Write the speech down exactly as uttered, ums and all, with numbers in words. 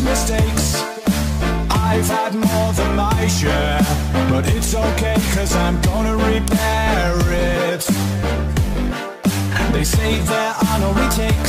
mistakes. I've had more than my share, but it's okay, cause I'm gonna repair it. They say there are no retakes.